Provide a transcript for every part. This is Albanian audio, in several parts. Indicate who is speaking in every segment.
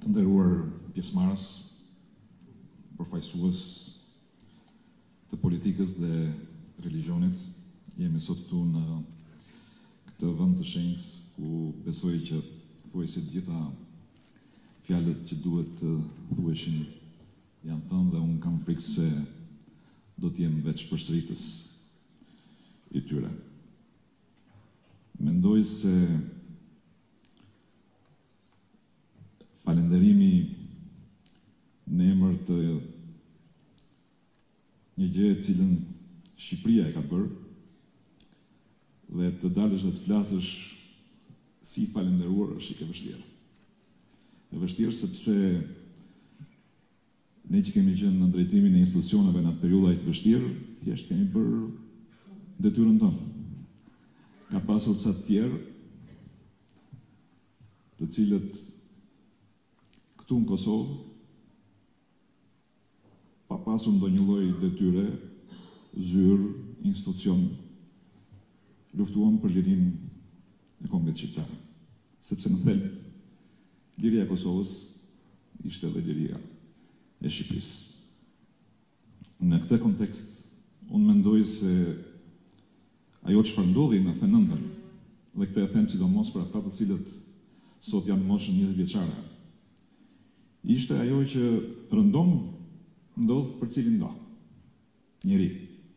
Speaker 1: Të nderuar pjesëmarrës, përfaqësues të politikës dhe religionit, jemi sot këtu në këtë vend të shenjtë ku besoj që thuajse të gjitha fjalët që duhet të thuheshin janë thënë dhe unë kam frikë se do të jem veç përsëritës i tyre. Mendoj se falenderimi në emër të një gjë e cilën Shqipëria e ka bërë dhe të dalësh dhe të flasësh si falenderuar është e vështirë. E vështirë sepse ne që kemi qenë në drejtimin e institucioneve në atë periudhë të vështirë, thjesht kemi bërë detyrën tonë. Ka pasur ca të tjerë, të cilët këtu në Kosovë, pa pasur ndonjë lloj detyre, zyrë, institucion, luftuan për lirinë e kombit shqiptar. Sepse në thelb, liria e Kosovës ishte edhe liria e Shqipërisë. Në këtë kontekst, unë mendoj se ajo çfarë ndodhi në 99-ën, dhe këtë e them sidomos për ata të cilët sot janë moshën 20 vjeçare, ishte ajo që rëndom ndodh për cilin do. Njeri.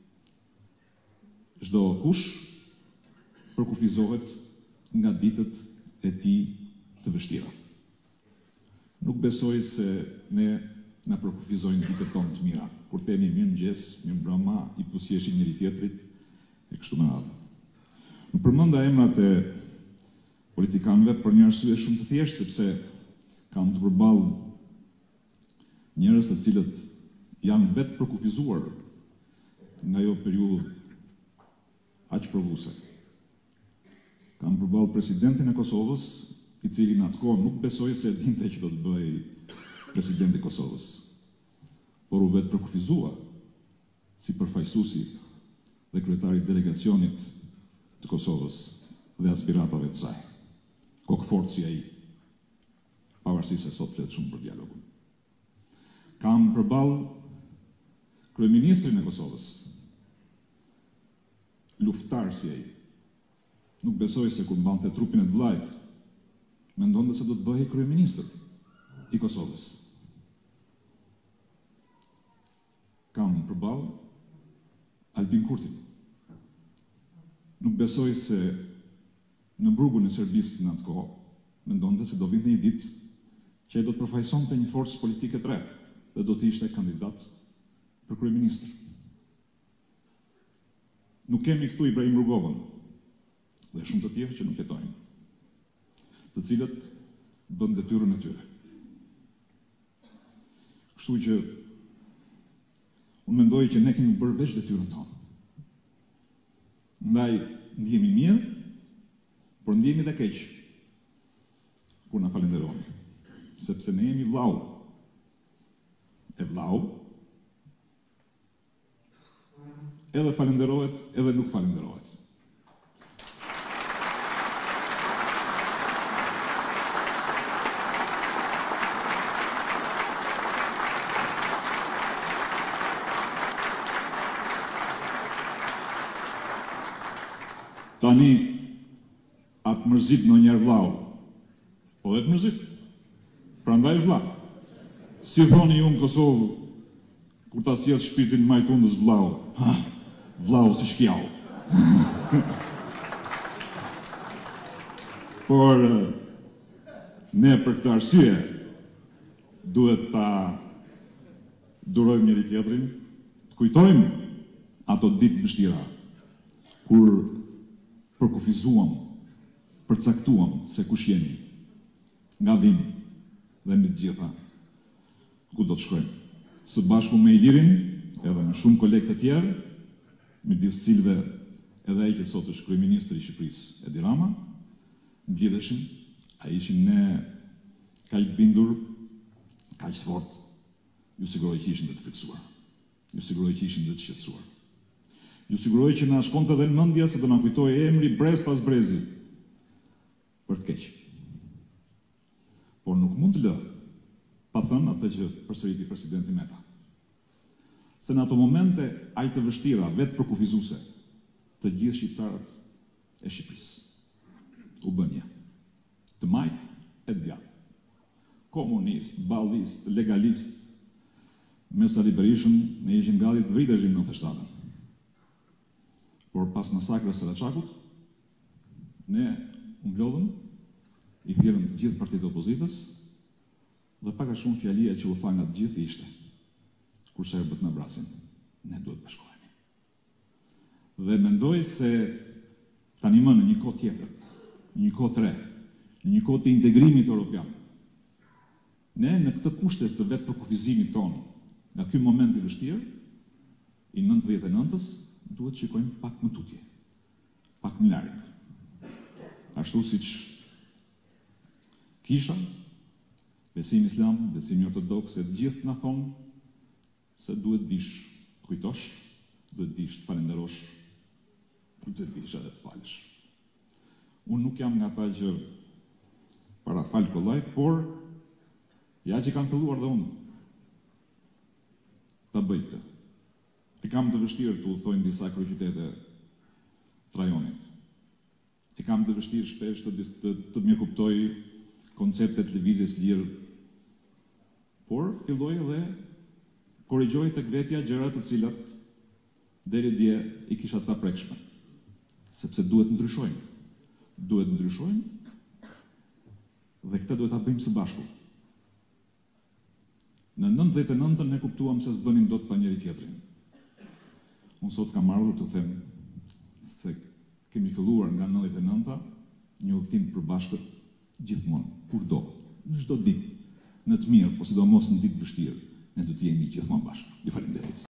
Speaker 1: Çdo kush përkufizohet nga ditët e tij të vështira. Nuk besoj se ne na përkufizojnë ditët tonë të mira, kur themi mirëmëngjes, mirëmbrëma, i pusjeshim njëri tjetrit e kështu me radhë. Nuk përmenda emrat e politikanëve për një arsye shumë të thjeshtë, sepse kam të përballë njerëz të cilët janë vetë përkufizuar nga ajo periudhë aq provuese. Kam përballë presidentin e Kosovës, i cili në atë kohë nuk besoi se dinte që do të bëhej presidenti i Kosovës, por u vetë përkufizua si përfaqësuesi dhe kryetari i delegacionit të Kosovës dhe aspiratave të saj. Kokfort si ai, pavarësisht se sot flet shumë për dialogun. Kam përballë kryeministrin e Kosovës, luftar si ai. Nuk besoj se kur mbante trupin e të vllajt, mendonte se do të bëhej kryeministër i Kosovës. Kam përballë Albin Kurtin. Nuk besoj se në burgun e Serbisë në atë kohë, mendonte se do vinte një ditë që ai do të përfaqësonte një forcë politike të re dhe do të ishte kandidat për kryeministër. Nuk kemi këtu Ibrahim Rugovën dhe shumë të tjerë që nuk jetojnë, të cilët bën detyrën e tyre. Kështu që unë mendoj që ne kemi bërë veç detyrën tonë. Ndaj ndjemi mirë, por ndjemi dhe keq kur na falenderoni, sepse ne jemi vllau. E vllau edhe falenderohet, edhe nuk falenderohet. Tani, atë mërzit në njerë vlau, po dhe të mërzit, prandaj vlau. Si thoni ju në Kosovë, kur ta sjell shpirtin majtundës vlau, vlau si shkjau. Por ne për këtë arsye duhet ta durojmë njëri tjetrin, të kujtojmë ato ditë vështira, kur përkufizuam, përcaktuam se kush jemi, nga vim dhe mbi të gjitha, ku do të shkojmë. Së bashku me Ilirin, edhe me shumë kolegë të tjerë, midis cilëve edhe ai që sot është kryeministri i Shqipërisë, Edi Rama, mblidheshin, ai ishin ne kaq bindur, kaq fort, ju siguroj që ishin dhe të friksuar, ju siguroj që ishin dhe të shqetësuar. Ju siguroj që na shkonte edhe në mendje se do na kujtojë emri brez pas brezi për të keq. Por nuk mund të lë thënë atë që përsëriti presidenti Meta. Se në ato momente aq të vështira, vetë përkufizuese, të gjithë shqiptarët e Shqipërisë u bën një. Të majt e djathtë. Komunist, ballist, legalist, me Sali Berishën ne ishim gati të vriteshim në 97-ën. Por pas masakrës së Raçakut, ne u mblodhëm, i thirrëm të gjithë partitë opozitës dhe pak a shumë fjalia që u tha nga të gjithë ishte: kur serbët na vrasin, ne duhet të bashkohemi. Dhe mendoj se tani më në një kohë tjetër, një kohë të re, në një kohë të integrimit evropian, ne në këtë kushte të vetë përkufizimit tonë, nga ky moment i vështirë, i 99-ës, duhet të shikojmë pak më tutje, pak më larg. Ashtu siç kisha, besimi islam, besimi ortodoks, e gjithë na thonë se duhet dish të kujtosh, duhet dish të falenderosh, duhet dish edhe të falësh. Unë nuk jam nga ata që para fal kollaj, por ja që kam filluar dhe unë ta bëj këtë. E kam të vështirë të udhëtoj disa kryeqytete të rajonit. E kam të vështirë shpesh të më kuptoj konceptet lëvizjes lirë, por filloj dhe korrigjoj tek vetja gjëra të cilat deri dje i kisha të paprekshme. Sepse duhet ndryshojmë. Duhet ndryshojmë dhe këtë duhet ta bëjmë së bashku. Në 99-ën ne kuptuam se s'bënim dot pa njëri tjetrin. Unë sot kam ardhur të them se kemi filluar nga 99-a një udhëtim të përbashkët gjithmonë, kurdo, në çdo ditë, në të mirë, po sidomos në ditë vështirë, ne do të jemi gjithmonë bashkë. Ju falenderoj.